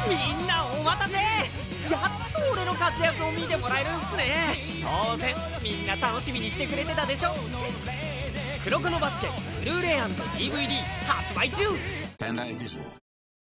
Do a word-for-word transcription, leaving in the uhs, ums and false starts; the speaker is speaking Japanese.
みんなお待たせ。やっと俺の活躍を見てもらえるんすね。当然みんな楽しみにしてくれてたでしょ。黒子のバスケブルーレイ&ディーブイディー 発売中。